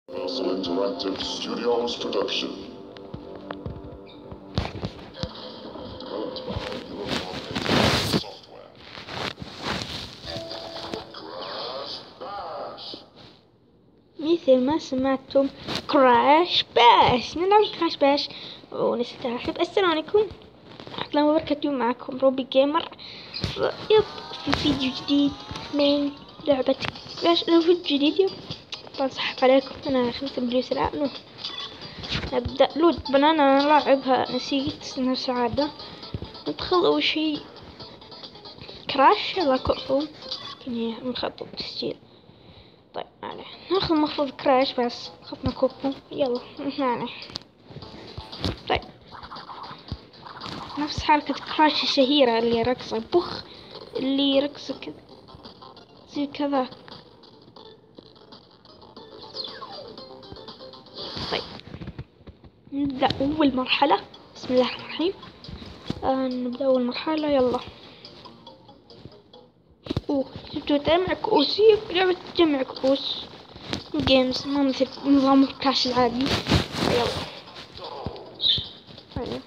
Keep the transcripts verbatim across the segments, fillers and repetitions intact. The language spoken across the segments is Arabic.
Also Interactive Studios production. Developed by Uniform Software. Crash Bash. مثل ما سمعتم كراش باش، نلعب كراش باش ونسترحب. السلام عليكم ورحمة الله وبركاته، معكم روبي جيمر. يب في فيديو جديد من لعبة كراش. لو فيديو جديد يب بنصحك عليكم. انا خمسة بليوس الآن نبدأ لود بنانا لاعبها، نسيت انها سعادة. ندخل اول شي كراش، يلا كفو كني مخطط تسجيل. طيب يعني ناخذ مفروض كراش بس خطنا كوكو، يلا يعني. طيب نفس حركة كراش الشهيرة اللي رقصة بخ، اللي رقصة كذا زي كذا. طيب نبدأ أول مرحلة، بسم الله الرحمن الرحيم. آه نبدأ أول مرحلة، يلا. أوه جبتوا تجمع كؤوس، لعبة تجمع كؤوس جيمز، ما مثل نظام الكاش العادي. يلا هاي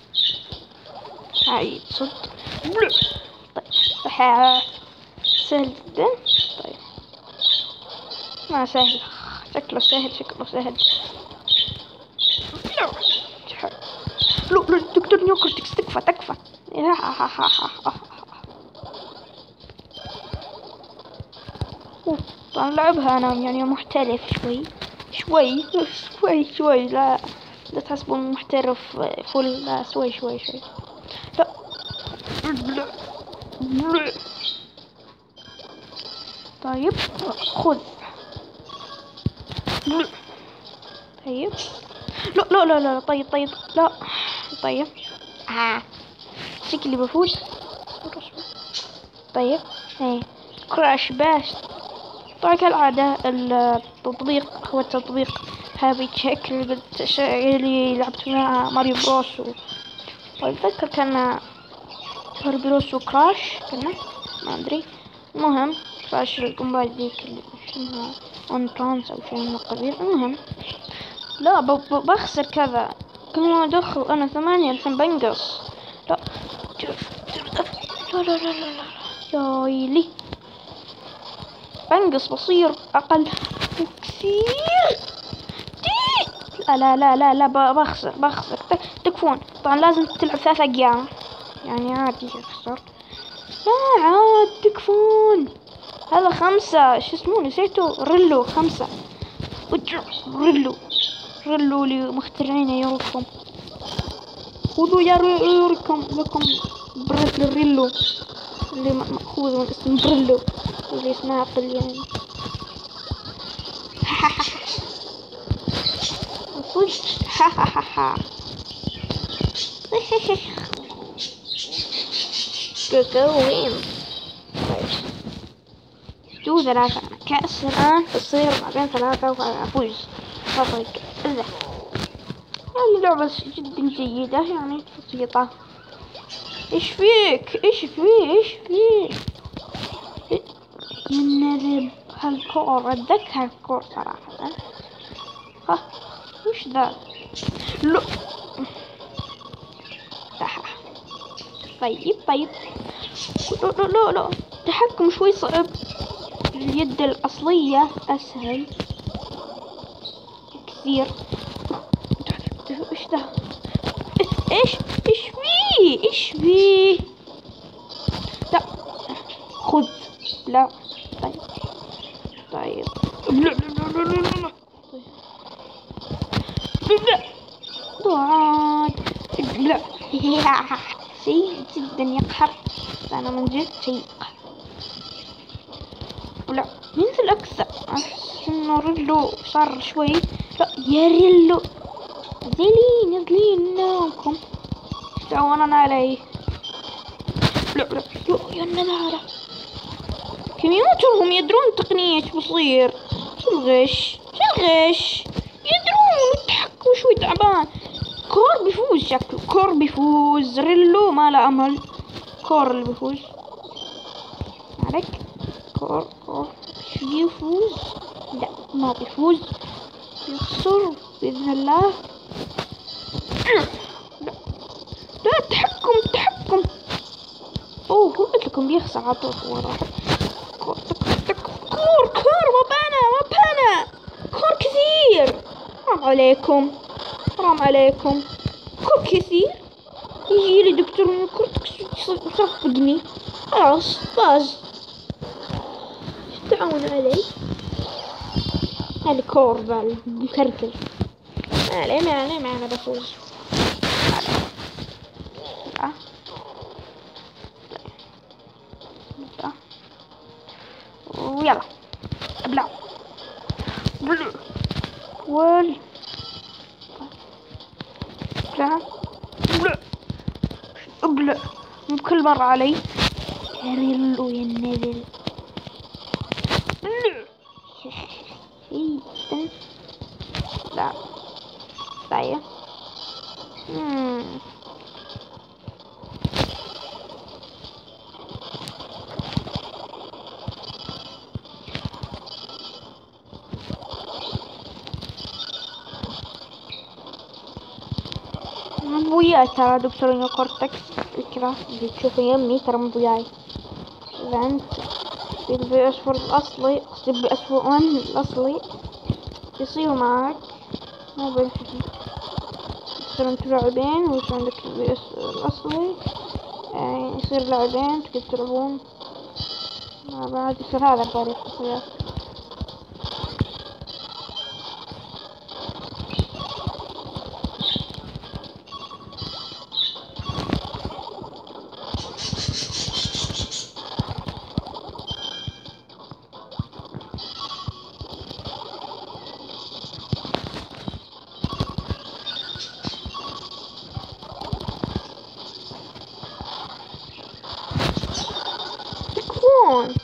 هاي صد. طيب صح سهل جدا. طيب ما سهل، شكله سهل شكله سهل. لو لو دكتور نيوكورتكس تكفى تكفى. طبعا لعبها انا يعني محترف شوي شوي شوي شوي، لا لا تحسبوا محترف فل، لا شوي شوي شوي. لا طيب خذ. طيب لا لا لا لا طيب طيب لا طيب ها شكلي بفوز. طيب ايه كراش باش. طبعا كالعادة التطبيق هو التطبيق هذا شكل اللي لعبت مع ماريو بروس و... أتذكر كان ماريو بروس وكراش كنا ما أدري. المهم كراش القنبلة ذيك اللي اسمها اون ترانس أو شيء من القبيل. المهم لا ب... ب... بخسر كذا، كل ما أدخل أنا ثمانية الحين بنقص. لا لا لا لا لا يا ويلي بنقص، بصير أقل كثير. لا لا لا لا لا بخسر بخسر تكفون. طبعا لازم تلعب ثلاث أيام يعني عادي أخسر. لا عاد تكفون. هذا خمسة شو اسمه نسيته، ريلو خمسة. ريلو ريلو اللي مخترعين يوركم، خذوا يا يوركم لكم بريت الريلو اللي مأخوذ من اسم بريلو اللي اسمها عقل يعني. ها ها ها ها وين. طيب جو ثلاثة كأس الآن تصير ما بين ثلاثة وفوز فطيق إذا يعني لعبة جدا جيدة يعني بسيطة. إيش فيك إيش فيه إيش فيه ينرب هالكور، أتذكر الكور صراحة. ها وش ذا؟ لا طيب طيب لا لا لا لا التحكم شوي صعب، اليد الأصلية أسهل كثير. إيش ذا؟ إيش إيش فيه إيش فيه؟ لا خذ. لا طيب طيب لا لا لا لا لا لا ضاعت. لا شيء جدا يقهر، أنا من جد شيء يقهر. لا ينزل أكثر، أحس إنه ريلو صار شوي. لا يا ريلو نزلي نزلين نامكم تعاوننا عليه. لا لا يا النذارة كمبيوترهم يدرون تقنية بصير. شو الغش شو الغش يدرون التحكم شوي تعبان. كور بيفوز شكله، كور بيفوز، ريلو ما له أمل. كور اللي بيفوز عليك. كور كور بيفوز. لا ما بيفوز. يخسر بإذن الله. لا لا، التحكم التحكم. اوه قلت لكم بيخسر على طول واحد. كور كور كور وبانا وبانا كور كثير. حرام عليكم حرام عليكم، كور كثير. يجي لي دكتور من كورتكس يصفقني. خلاص فاز. تعاون علي الكور بالمكركل. ما عليه ما عليه ما أنا بفوز. لا لا ويلا ابلع بلع وال ابلع ابلع ابلع بكل مرة علي. ريلو يا النذل. لا لا يا مم. مو وياي ترى دكتور نيو كورتكس. فكرة اللي تشوفه يمي ترى مو وياي. إذا أنت بالبي اس فور الأصلي قصدي بالبي اس فور ون الأصلي يصير معك مو بالحكي. يصير انتو لاعبين ويصير عندك البي اس الأصلي، يعني يصير لاعبين تقدر تلعبون مع بعض. يصير هذا الفريق وياك. تكفون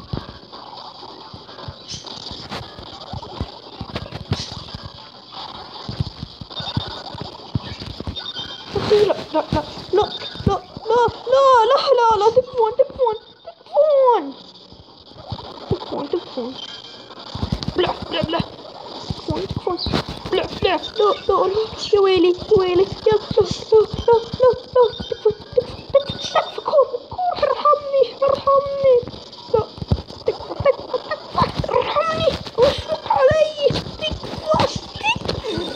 لا لا لا لا لا لا لا لا لا تكفون تكفون تكفون تكفون تكفون بلا بلا بلا تكفون تكفون بلا بلا لا لا يا ويلي يا ويلي يا لا لا لا لا لا تكفون تكفون تكفون كور كور ارحمني ارحمني. لا تكفى تكفى تكفى ارحمني واشفق علي. تكفى تكفى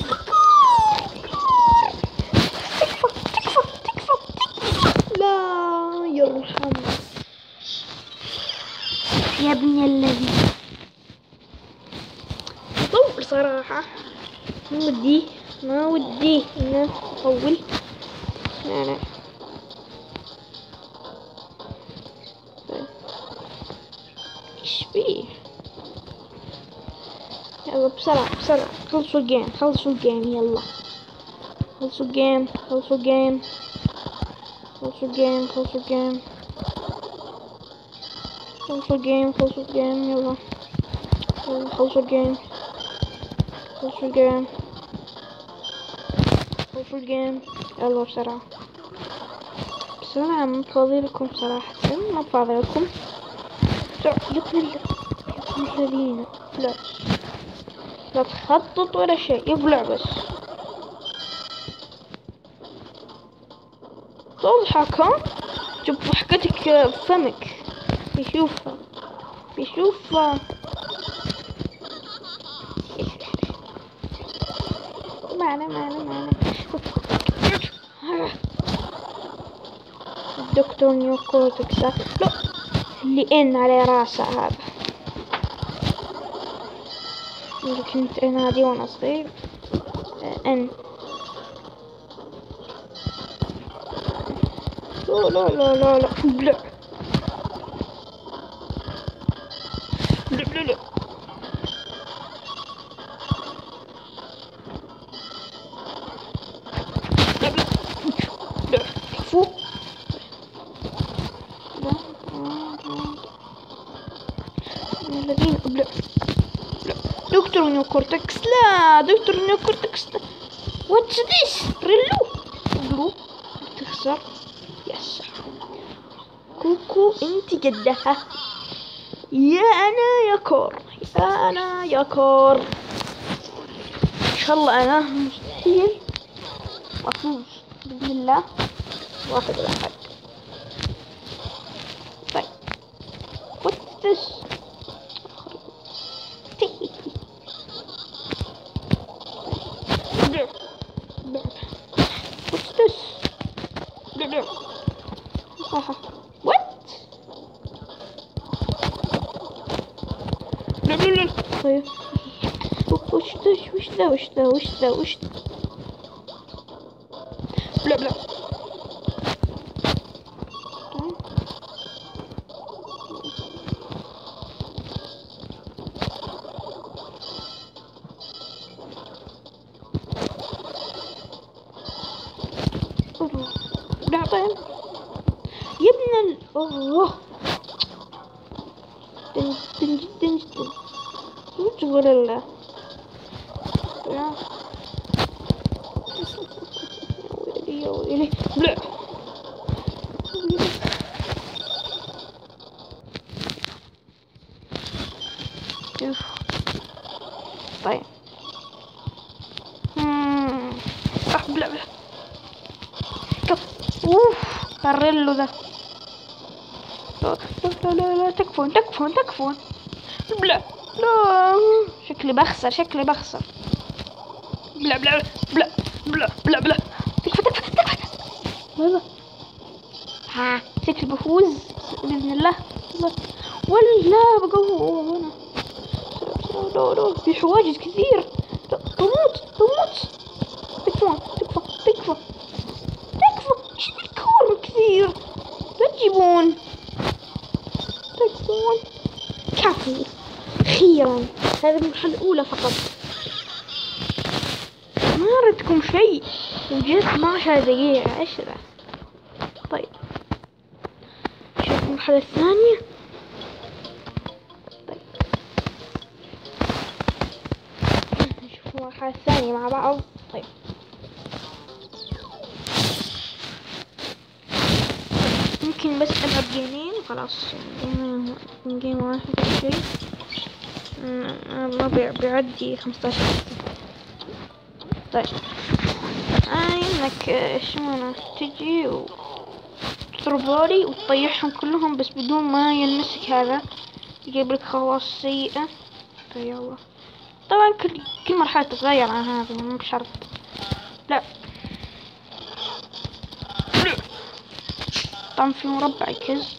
تكفى تكفى تكفى تكفى. لا يرحم يا ابن الذي. طول صراحة ما ودي ما ودي انه اطول. لا لا ايش فيه. يلا بسرعة بسرعة خلصوا الجيم خلصوا الجيم يلا خلصوا الجيم خلصوا الجيم خلصوا الجيم خلصوا الجيم خلصوا الجيم خلصوا الجيم يلا خلصوا الجيم خلصوا الجيم خلصوا الجيم يلا بسرعة بسرعة. ما فاضي لكم صراحة ما فاضي لكم. يا ابن الذين لا لا تخطط ولا شيء يبلع بس. تضحك ها جب ضحكتك بفمك بيشوفها بيشوفها. معنا معنا معنا الدكتور نيو كورتكس. لا اللي ان على راسه هذا اللي كنت انادي وانا صغير ان. لا لا لا لا لا بلع لا لا لا لا لا كفو. الذين ابلع لا دكتور نيو كورتكس. لا دكتور نيو كورتكس واتس ذيس ريلو ريلو تخسر. يس كوكو انت جدها. يا انا يا كور يا انا يا كور شاء الله انا مستحيل افوز باذن الله. واخذ الحق. طيب what's this؟ what's this؟ what؟ طيب وش ذا وش ذا وش ذا وش ذا وش ذا؟ بلا بلا. بعدين يا ابن ال اوه جدا جدا جدا جدا وجه لله. يا ويلي يا ويلي. لا طيب اممم بلا بلا. كف اوف كرلو ذا. لا لا لا لا تكفون تكفون تكفون. بلا لا شكلي بخسر شكلي بخسر. بلا بلا بلا بلا بلا بلا. تكفى تكفى تكفى. ماذا؟ ها شكلي بفوز بإذن الله. ولا بقوه هنا. لا لا في حواجز كثير. بموت بموت. تكفون تكفى تكفى تكفى. ايش الكور كثير؟ لا تجيبون. تكفون. كفو. أخيرا هذه المرحلة الأولى فقط. ما ردكم شيء وجلست عشر دقيقة. ايش ذا؟ طيب شوف المرحلة الثانية. طيب نشوف المرحلة الثانية مع بعض. طيب ممكن بس ألعب جيمين وخلاص. جيم واحد كل شيء. ما بيعدي خمسطعش دقيقة. طيب آه انك شو تجي وتضربالي وتطيحهم كلهم بس بدون ما يلمسك. هذا يجيب لك خواص سيئة. طيب يلا طبعا كل كل مرحلة تتغير عن هذا مو بشرط. لا طبعا في مربع كز.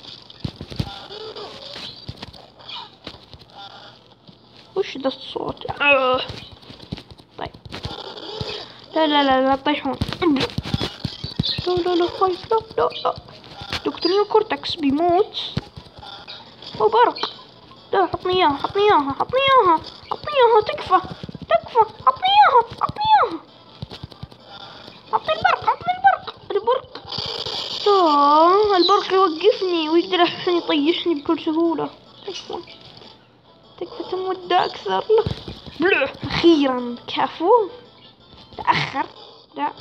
وش ده الصوت؟ آه. طيب لا لا لا لا تطيحون. لا لا لا خايف. لا لا لا دكتور كورتكس بيموت. وبرق. لا حطني اياها حطني اياها حطني اياها حطني اياها. تكفى تكفى. حطني اياها حطني اياها. حطني البرق حطني البرق البرق. لا البرق يوقفني ويقدر الحين يطيحني بكل سهولة. تكفى تكفى تمد أكثر. لا أخيرا كفو. تأخر. لا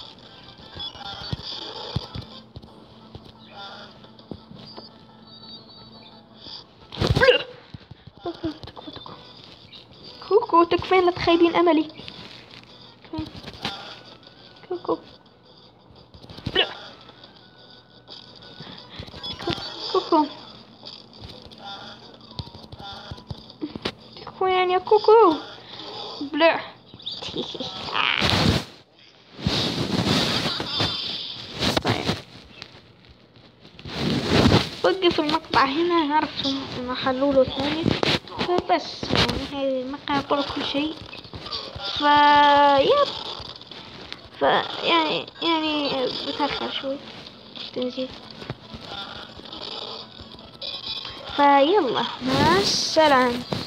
تكفى تكفى. كوكو تكفين لا تخيبين أملي. كوكو لا كوكو وين يا كوكو؟ بلا طيب وقف المقطع هنا. عرفتم ما حلوله ثاني. فبس يعني هذه المقطع طول كل شيء. ف يب ف يعني يعني بتأخر شوي تنزيل. فيلا مع السلامة.